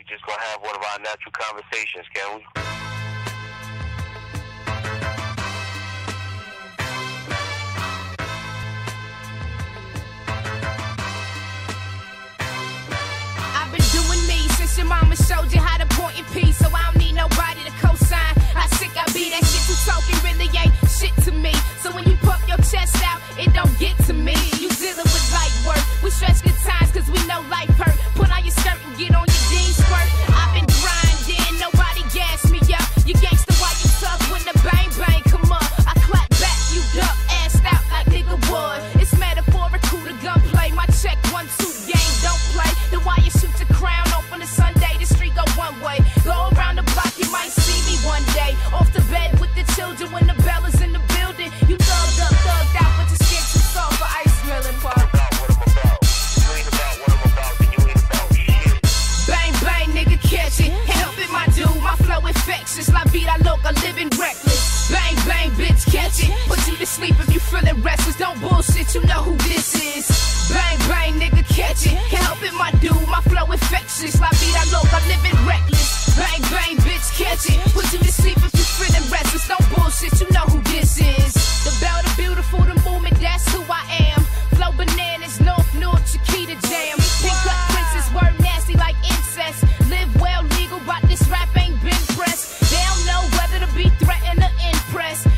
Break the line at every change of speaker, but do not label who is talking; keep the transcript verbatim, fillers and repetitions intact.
We just gonna have one of our natural conversations, can we?
I've been doing me since your mama showed you how to point your piece, so I don't need nobody to co-sign. How sick I be, that shit you talking really ain't shit to me. So when you puff your chest out, it don't get to me. You dealing with light work, we stretch good times cause we know life hurt. Put on your skirt and get on your jeans squirt. I've been grinding, nobody gas me up. You gangsta while you tough when the bang bang come up. I clap back, you duck, assed out like nigga would. It's metaphorical to gunplay, my check one two game don't play. The wire shoot your crown off on a Sunday, the street go one way. Go around the block, you might see me one day. Off the bed with the children when the bell is in the building. You thugged up, thugged out, but your skin too soft for ice melon pop. Bang bang, nigga, catch it. Help it, my dude, my flow infectious. La vida loca, living reckless. Bang bang, bitch, catch it. Put you to sleep if you feeling restless. Don't bullshit, you know who this is. Bang bang, nigga, catch it. Help it, my dude, my flow infectious. La vida loca, living reckless. Bang